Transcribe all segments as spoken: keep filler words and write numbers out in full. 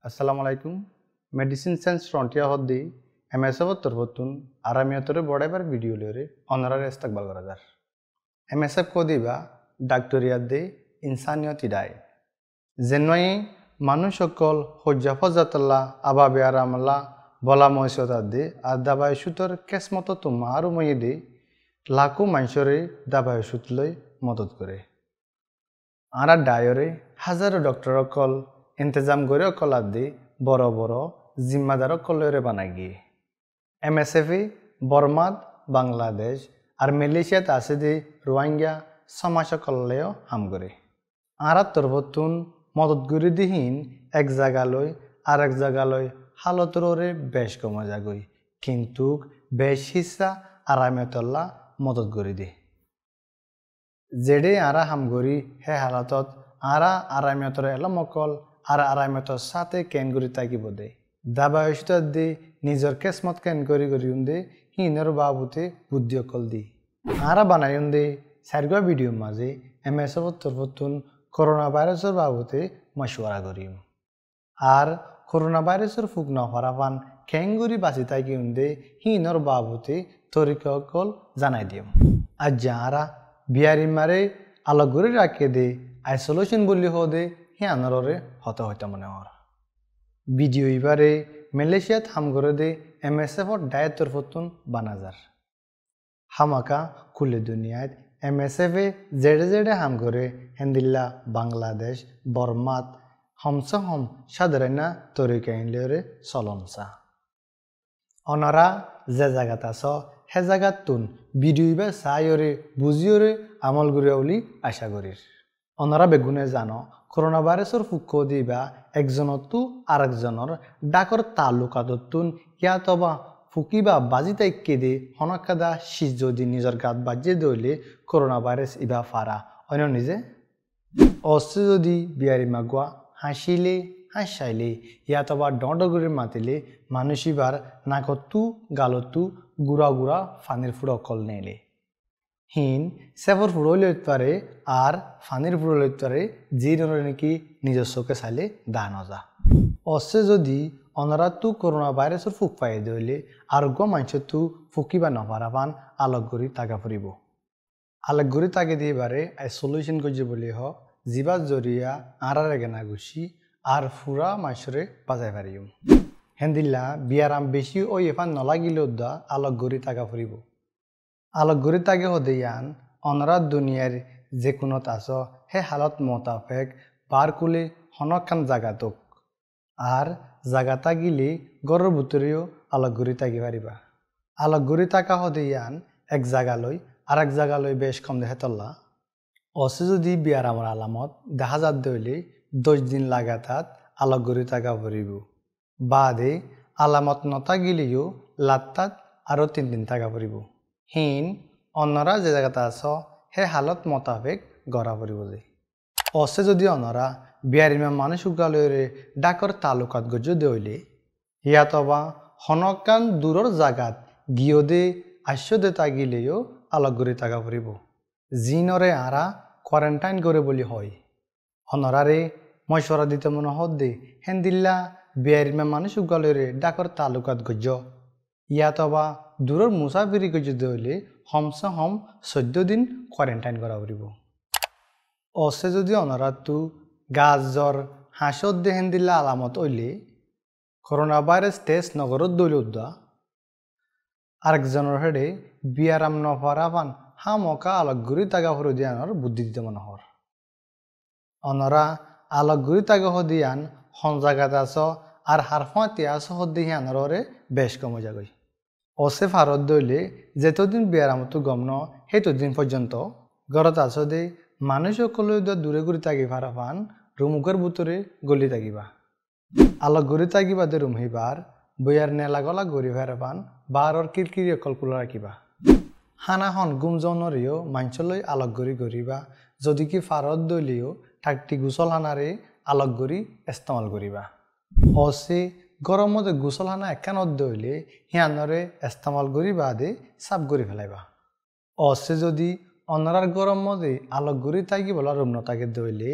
Assalamu alaikum. Medicine Science Frontier hoddi M S F torvotun aramiyatore bodabar video lore honorary istakbal koradar. M S F kodiba doctoriyadde insaniyati dai. Zenwai manushokol hojjafazatalla ababe aramalla bola moisotadde adabai shutor kesmoto tumaru moyede laku manshore dabai shutloi modot kore. Ara dayore hazaro doctor okol इंतजाम करे कलादे बड़ो बड़ो जिम्मेदार कलरे बनागी M S F Burma Bangladesh और Malaysia आसे दे Rohingya समाज कल्लेओ हाम करे आरा तरबतुन मदद गुरी दिहीन एक जगह लय और एक जगह लय हालतरे बेश कम जागई किन्तु बेश हिस्सा आरामेतल्ला मदद गुरी दे जेडे आरा हाम गरी हे हालतत आरा आरामेतरे एलमकल আর আরামেতর সাথে কেন করি তাকি বদে দাবা হইতা দে নিজর কেসমত কেন করি করি উন্দে হিনর বাবুতে বুদ্ধি অকল দি আরা বানাই উন্দে সারগা ভিডিও মাঝে এমএসএফ তরফতুন করোনা ভাইরাসের বাবুতে মশওয়ারা করিম আর করোনা ভাইরাসের ফুক না হরাপান কেন করি বাঁচি তাকি উন্দে হিনর বাবুতে তরিকা অকল জানাই দিম আর যারা বিয়ারি মারে আলাগ করে রাখে দে আইসোলেশন বললি হদে হে আনারে হতে হইতে মনে হর ভিডিও এবারে মালয়েশিয়াত হাম করে দে এমএসএফ এর ডায়ের তরফতুন বানাজার হামাকা কুলে দুনিয়াত এমএসএফ এ জেডে জেডে হাম করে হেন্দিল্লা বাংলাদেশ বর্মাত হমসা হম সাধারণা তরিকা ইনলেরে চলনসা অনারা যে জায়গাত আছ হে জায়গাত তুন ভিডিও এবার চাইরে বুঝিওরে আমল করিয়া বলি আশা করির অনারা বেগুনে জানো করোনা ভাইরাসের ফুক দিবা একজনতো আর একজনের ডাকর তালুকাততুন ইয়াতবা ফুকিবা বাজি তাইকে দে হনকাদা শীষ যদি নিজের গাত বাজিয়ে দইলে করোনা ভাইরাস ইবা ফারা অন্য নিজে অস্ত্র যদি বিয়ারি মাগুয়া হাসিলে হাসাইলে ইয়াতবা ডঁডগুড়ি মাতিলে মানুষ ইবার নাকতু গালতু গুড়া গুড়া ফানির ফুড় অকল নেলে হিন সেফর ফুড়ো লইতে পারে আর ফানির ফুড়ো লইতে পারে যে নাকি নিজের চোখে চাইলে দান যা অসে যদি অনারা তু করোনা ভাইরাসের ফুক পাই দিলে আরোগ্য মানুষের তু ফুকিবা নপারা পান আলোক গড়ি তাকা ফুরিব আলোক গড়ি তাকে দিয়ে বারে আইসোলেশন করছে বলে হ জিবার জরিয়া আড়ার গেনা গুছি আর ফুরা মানুষরে বাজাই পারিম হেন্দিল্লা বিয়ারাম বেশি ওই এফান নলাগিলেও দা আলোক গড়ি তাকা ফুরিব আলোক গড়ি তাকে হদেয়ান অনরা দুনিয়ার যে কোনো তাস হে হালত মোতাফেক বার কুলে হনকান জাগাতক আর জাগাতা গিলে গড়ের ভিতরেও আলোক গড়ি তাকি পারিবা আলোক গড়ি তাকা হদেয়ান এক জায়গালৈ আর এক জায়গালৈ বেশ কম দেখে তল্লা অসে যদি বিয়ারামর আলামত দেখা যাত দইলে দশ দিন লাগাতার আলোক গড়ি তাকা পড়িব বাদে আলামত নতা গিলেও লাত্তাত আরও তিন দিন তাকা পড়িব হিন অন্যরা যে জায়গাতে আছ হে হালত মোতাবেক গড়া পড়িব যে অসে যদি অন্যরা বিয়ারিমা মানুষ উগালয়রে ডাকর তালুকাত গজ দইলে ইয়াতবা হনকান দূরর জাগাত গিয়ে দে আশ্য দে তাগিলেও আলোক গড়ি তাকা পড়িব জিনরে আরা কোয়ারেন্টাইন করে বলি হয় অন্যরারে মশওয়ারা দিতে মনে হদ দে হেন্দিল্লা বিয়ারিমা মানুষ উগালয়রে ডাকর তালুকাত গজ ইয়াতবা দূরের মুসাফিরি গজ দইলে হমসা হম চৈধ্য দিন কোয়ারেন্টাইন করা পড়িব অসে যদি অনারাতু গাছ জ্বর হাঁসত দেহেন দিলা আলামত হইলে করোনা ভাইরাস টেস্ট নগরত দইলে উদ্দা আরেকজনের হেডে বিয়ারাম নফারা পান হামকা আলোক গুড়ি তাগা হর দিয়ানোর বুদ্ধি দিতে মনে হর অনরা আলোক গুড়ি তাগা হদিয়ান হন জাগাত আস আর হারফাঁতি আস হদিয়ানরে বেশ কমে যাগই অসে ফারত দইলে যেতদিন বিয়ারামতো গমন সেইতদিন পর্যন্ত ঘরত আছ দে মানুষ সকলে দূরে ঘুরি থাকি ফারা পান রুমুকের ভিতরে গলি থাকিবা আলোক গড়ি থাকিবা দে রুম হইবার বইয়ার নেলা গলা গড়ি ফেরা পান বারর কিরকিরি অকল কুলা রাখিবা হানা হন গুমজনরেও মাঞ্চলৈ আলোক গড়ি গড়িবা যদি কি ফারত দইলেও ঠাকটি গুসল হানারে আলোক গড়ি ইস্তেমাল করিবা অসে গরম মধ্যে গুসল হানা একানত দইলে হিয়ানরে ইস্তেমাল করি বাদে সাফ করে ফেলাইবা অসে যদি অনরার গরম মধ্যে আলোক গড়ি থাকি বলা রুম নতাকে দইলে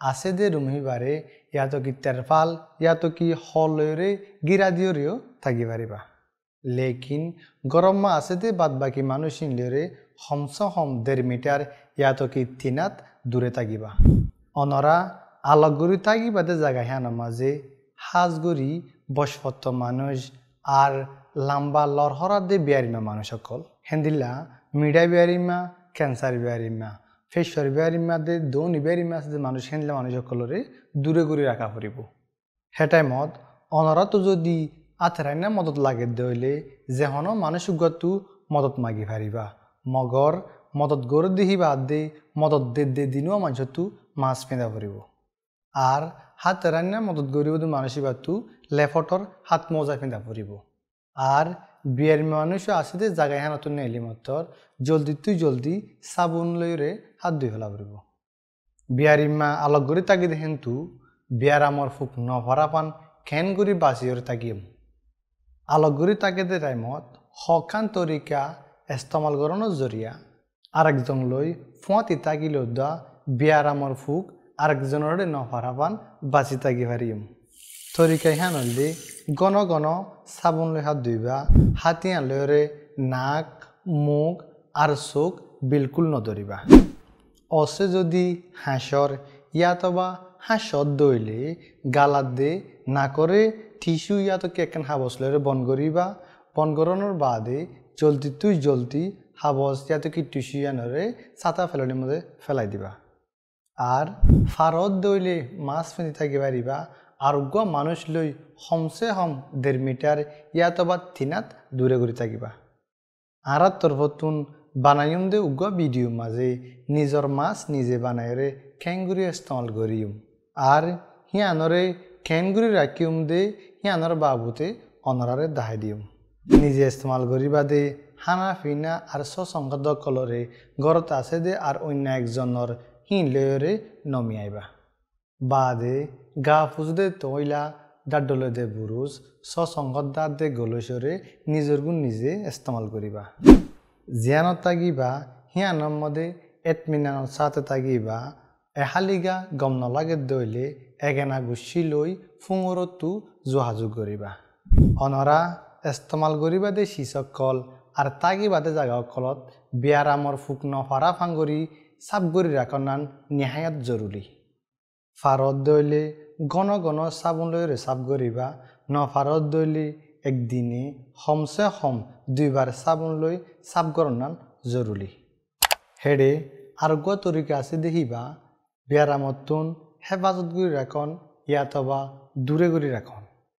আছে দে রুমি বারে ইয়াতো কি তেরফাল ইয়াতো কি হলরে গিরা দিওরেও থাকি পারিবা লেকিন গরম মা আছে দে বাদ বাকি মানুষ ইনলেরে হমস হম দেড় মিটার ইয়াতো কি তিনাত দূরে থাকিবা অনরা আলোকগুড়ি থাকিবাদে জায়গা হ্যাঁ মাঝে হাজগুড়ি বসপত্ত মানুষ আর লাম্বা লরহরা দে বিয়ারিমা মানুষ সকল হেন্দিল্লা মিডা বিয়ারিমা ক্যান্সার বিয়ারিমা ফেসর বিয়ারিমা দে দৌনি বিয়ারিমা আছে যে মানুষ হেন্দিলা মানুষ সকলরে দূরে ঘুরে রাখা পড়িব হে টাইমত অনরা তো যদি আথেরাইনা মদত লাগে দইলে যেহন মানুষ গতু মদত মাগি পারিবা মগর মদত গড় দিহি বাদ দে মদত দে দে দিনও মানুষ তু মাছ পেঁদা পড়িব আর হাত রান্না মদত গরিব মানুষ বাতু লেফটর হাত মজা পেঁদা পড়িব আর বিয়ের মানুষ আছে যে জায়গায় হ্যাঁ নতুন নেলি মতর জলদি তুই জলদি সাবুন লইরে হাত ধুই ফেলা পড়িব বিয়ারিমা আলোক গড়ি তাকি দেখেন তু বিয়ার আমার ফুক নভরা পান খেন গড়ি বাঁচিয়ে তাকিম আলোক গড়ি তাকে দে টাইমত হকান তরিকা ইস্তেমাল করানোর জরিয়া আরেকজন লই ফুঁয়াতি তাকিল দা বিয়ার আমার ফুক আরেকজনের নভরা পান বাঁচি তাকি পারিম তরিকায় হ্যাঁ নলি গণ গণ সাবুন লই হাত ধুইবা হাতিয়া লয়রে নাক মুখ আর চোখ বিলকুল নধরিবা অসে যদি হাঁসর ইয়াতবা হাঁসত দইলে গালাত দে না করে টিস্যু ইয়াতো কেকেন হাবস লয়রে বন করিবা বন করানোর বাদে জলদি তুই জলদি হাবস ইয়াতো কি টিস্যু ইয়ানরে ছাতা ফেলনির মধ্যে ফেলাই দিবা আর ফারত দইলে মাছ ফেঁদি থাকি পারিবা আরোগ্য মানুষ লই হমসে হম দেড় মিটার ইয়াতবা তিনাত দূরে ঘুরে থাকিবা আরাত তরফতুন বানাইম দে উগ্র ভিডিও মাঝে নিজর মাছ নিজে বানাইরে খেঙ্গুরি ইস্তেমাল করিম আর হিয়ানরে খেনগুড়ি রাখিম দে হিয়ানর বাবুতে অনরারে দাহাই দিম নিজে ইস্তেমাল করিবা দে হানা ফিনা আর সসংগত কলরে ঘরত আছে দে আর অন্য একজনের হিন লয়রে নমি আইবা বাদে গা ফুজ দে তৈলা ডাডলে দে বুরুজ সসংগত দাঁত দে গলসরে নিজের গুণ নিজে ইস্তেমাল করিবা জিয়ানত তাগিবা হিয়ানর মধ্যে এতমিনানত সাথে তাগিবা এহালিগা গম নলাগে দইলে এগেনা গুছি লই ফুঙরতু যোগাযোগ করিবা অনরা ইস্তেমাল করিবা দে শিসকল আর তাগিবাদে জাগা কলত বিয়ারামর ফুক নফারা ফাঙ্গরি সাবগরি রাখনান নিহায়াত জরুরি ফারত দইলে ঘন ঘন সাবুন লইরে সাব করিবা নফারত দইলে একদিনে হমসে হম দুইবার সাবুন লই সাব করনান জরুরি হেডে আরোগ্য তরিকা আছে দেখিবা বিয়ারামতুন হেফাজত গুড়ি রাখন ইয়াতবা দূরে গুড়ি রাখন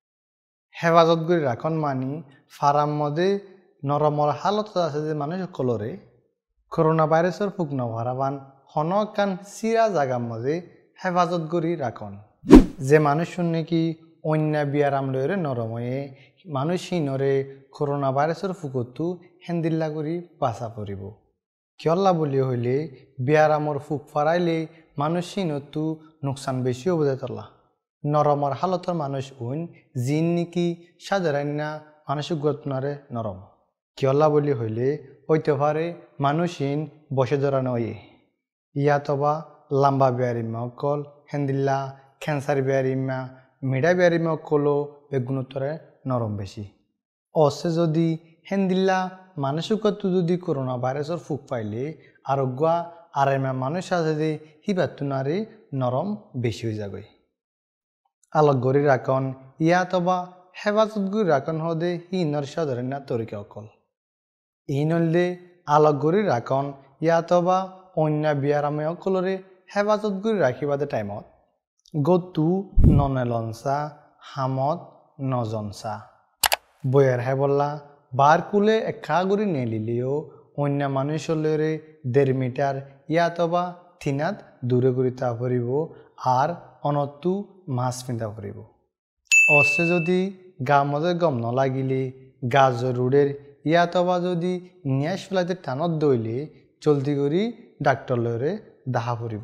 হেফাজত গুড়ি রাখন মানি ফারাম মধ্যে নরমর হালত আছে যে মানুষ সকলরে করোনা ভাইরাসের ফুক নভরাবান হনকান চিরা জাগার মধ্যে হেফাজত গুড়ি রাখন যে মানুষ নাকি অন্য বিয়ারাম লয়রে নরময়ে মানুষ হিনরে করোনা ভাইরাসের ফুকতু হেন্দিল্লা করি বাঁচা পড়িব কিয়ল্লা বলি হইলে বিয়ারামর ফুক ফারাইলে মানুষ হিনতু নোকসান বেশি হব তলা নরমর হালতর মানুষ উন জিন নাকি সাধারণ মানসিক গতনারে নরম কিয়ল্লা বলি হইলে হইতে পারে মানুষহীন বসে ধরা নয়ে ইয়াতবা লাম্বা বিয়ারিমা অকল হেন্দিল্লা ক্যান্সার বিয়ারিমা মিডা বিয়ারিমা অকলও বেগুণোত্তরে নরম বেশি অসে যদি হেন্দিল্লা মানসিকত্ব যদি করোনা ভাইরাসের ফুক পাইলে আরোগ্য আড়াইমা মানুষ আছে যে হিবাতুনারে নরম বেশি হয়ে যাবে আলোক গড়ি রাখন ইয়াতবা হেফাজত গুড়ি রাখন হদে হিনর সাধারণ তরিকা অকল ই নললে আলোক গড়ি রাখন ইয়াতবা অন্য বিয়ারামে অকলরে হেফাজত গুড়ি রাখিবাদে টাইমত গতু ননেলনসা হামত নজনসা বইয়ের হেবল্লা বার কুলে একা গুড়ি নেলিলেও অন্য মানুষরে দেড় মিটার ইয়াতবা থিনাত দূরে গুড়ি তা পড়িব আর অনতু মাছ পিঁধা পড়িব অসে যদি গা মধ্যে গম নলাগিলে গা জরুরের ইয়াতবা যদি নিয়াস ফেলাইতে টানত দইলে জলদি করি ডাক্তর লয়রে দাহা পড়িব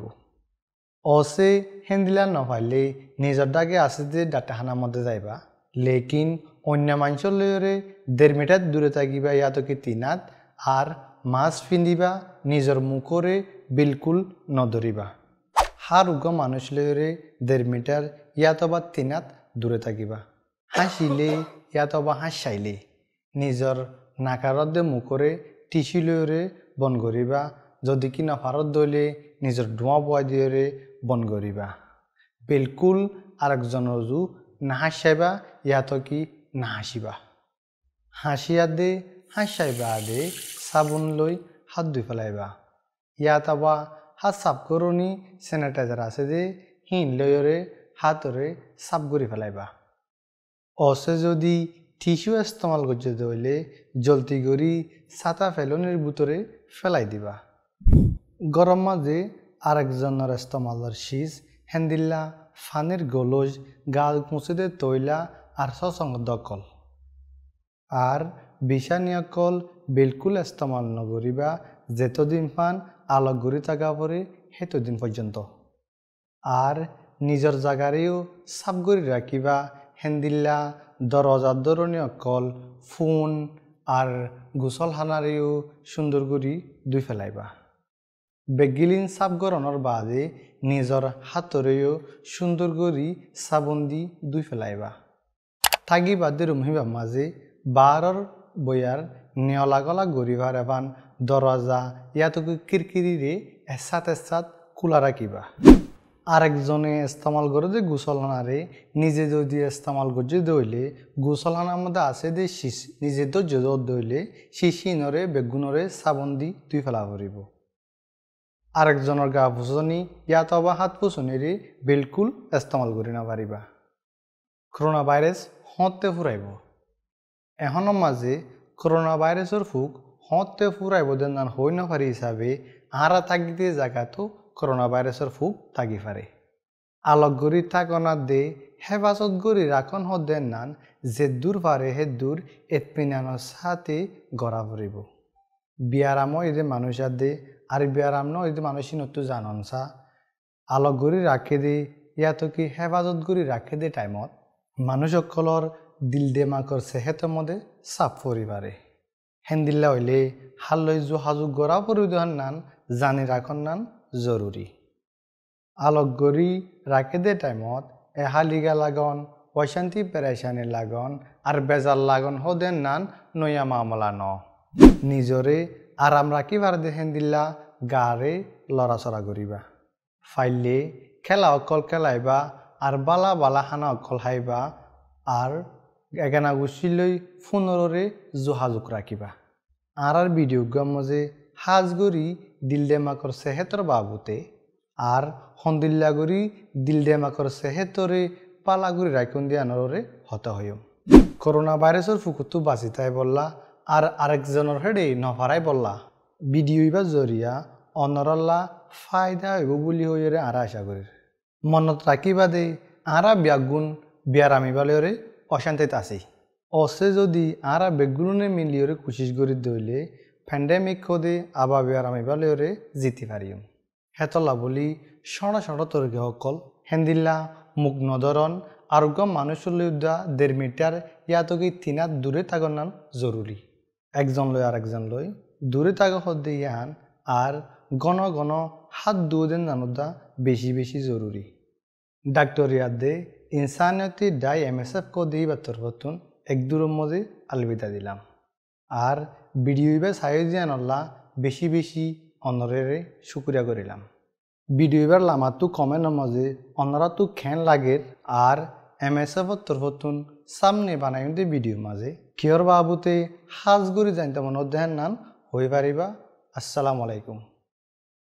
অসে হেন্দিলা নপাইলে নিজের ডাকে আছে যে ডাক্তারখানার মধ্যে যাইবা লেকিন অন্য মানুষের লয়রে দেড় মিটার দূরে থাকিবা ইয়াতো কি তিনাত আর মাছ পিন্ধিবা নিজের মুখরে বিলকুল নধরিবা হার উগ্র মানুষ লয়রে দেড় মিটার ইয়াতবা তিনাত দূরে থাকিবা হাসিলে ইয়াতবা হাসাইলে নিজর নাকারদে মুখরে টিসু লয়রে বন করিবা যদি কি নফারত দইলে নিজর ধোঁয়া বয় দিয়ে বন করিবা বিলকুল আরেকজনের জু না হাসাইবা ইয়াত কি না হাসিবা হাসিয়া দে হাসাইবা দে সাবুন লই হাত ধুই ফেলাইবা ইয়াত আবা হাত সাফ করনি স্যানিটাইজার আছে যে হিন লয়রে হাতরে সাফ করে ফেলাইবা অসে যদি টিস্যু ইস্তেমাল করতে দইলে জলদি করি ছাতা ফেলনের ভিতরে ফেলাই দিবা গরম মাঝে আরেকজনের ইস্তেমালের শীষ হেন্দিল্লা ফানের গলজ গাল মুছিদে তৈলা আর সসঙ্গ দকল আর বিছানিয়কল বিলকুল ইস্তেমাল নকরিবা যেতদিন ফান আলোক গড়ি থাকা পরে সেতদিন পর্যন্ত আর নিজের জায়গারেও সাফ করে রাখিবা হেন্দিল্লা দরজার দরণী অকল ফোন আর গোসল হানারেও সুন্দর করে ধুই ফেলাইবা বেগিলিন সাফ গরণের বাদে নিজের হাতরেও সুন্দর করে সাবন দি ধুই ফেলাইবা থাকি বাদে রুমহিবা মাঝে বারর বইয়ার নিয়লা গলা গরিবার এবান দরজা ইয়াতকে কিরকিরিরে এসাত এসাত খোলা রাখিবা আরেকজনে ইস্তেমাল করে যে গোসলখানারে নিজে যদি ইস্তেমাল করছে দইলে গোসলখানার মধ্যে আছে যে শিশ নিজে ধৈর্য দইলে শিশিনরে বেগুনরে সাবন দি ধুই ফেলা পড়িব আরেকজনের গা পুছনি ইয়াত বা হাত পুছনিরে বিলকুল ইস্তেমাল করি না পারিবা করোনা ভাইরাস হতে ফুরাইব এখনৰ মাঝে করোনা ভাইরাসের ফুক হতে ফুরাইব দেন হই না পারি হিসাবে আরা থাকিতে জায়গাতো করোনা ভাইরাসের ফুক থাকি পারে আলোক গড়ি থাকনা দে হেফাজত গড়ি রাখন হদেন নান যে দূর পারে হে দূর এতপিনানোর সাথে গড়া পড়িব বিয়ারাম এদের মানুষ দে আর বিয়ারাম ন এদের মানুষই নতু জানন সা আলোক গড়ি রাখে দে ইয়াতো কি হেফাজত গড়ি রাখে দে টাইমত মানুষ সকলর দিল দেমাকর সেহেতের মধ্যে চাপ পরি পারে হেন্দিল্লা হইলে হাললৈ যোগাযোগ গড়া পরিদহন নান জানি রাখন নান জরুরি আলোক গড়ি রাখে দে টাইমত এহালিগা লাগন অশান্তি পেরেশানি লাগন আর বেজার লাগন হদেন নান নয়া মামলা ন নিজরে আরাম রাখিবার দেখেন দিল্লা গারে লড়াচড়া করিবা ফাইলে খেলা অকল খেলাইবা আর বালা বালা হানা অকল হাইবা আর এগানা গুছিলৈ ফোনরে যোগাযোগ রাখিবা আর আর ভিডিও গাম মাঝে হাজগরি দিলদেমাকর সেহেতর বাবুতে আর হন্দিল্লাগরি দিলদেমাকর সেহেতরে পালাগুড়ি রাইকুন দিয়ে আনরে হতে হইম করোনা ভাইরাসের ফুকুতু বাঁচিতাই বললা আর আরেকজনের হেডে নফারাই বললা ভিডিও বা জরিয়া অনরল্লা ফায়দা হইব বলি হইরে আর আশা করি মনত রাখিবা দে আরা ব্যাগুন বিয়ারামি বালেরে অশান্তিত আছি অসে যদি আরা বেগুনে মিলিয়রে কোশিশ করি দইলে প্যান্ডেমিক খোদে আবা বিয়ারামি বালেরে জিতি পারিম হেতলা বলি সড়া সড়া তরকে সকল হেন্দিল্লা মুখ নদরন আরোগ্য মানুষের লইদা দেড় মিটার ইয়াতকে তিনাত দূরে থাকার নান জরুরি একজন লই আর একজন লই দূরে থাকা হদ্দে ইয়ান আর গণ গণ হাত দুদিন নানুদা বেশি বেশি জরুরি ডাক্তার ইয়াদে ইনসানিয়তি ডাই এম এস এফ কো দিই বা তরফতুন এক দূরের মধ্যে আলবিদা দিলাম আর ভিডিও বা সাইজ জানল্লা বেশি বেশি অনরেরে শুক্রিয়া করিলাম ভিডিও এবার লামাতু কমেন্টের মাঝে অনরা তু খেন লাগের আর এম এস এফ তরফতুন সামনে বানাই দে ভিডিও মাঝে কিয়র বাবুতে হাজগুড়ি জানতে মনে দেন নান হয়ে পারিবা আসসালামু আলাইকুম।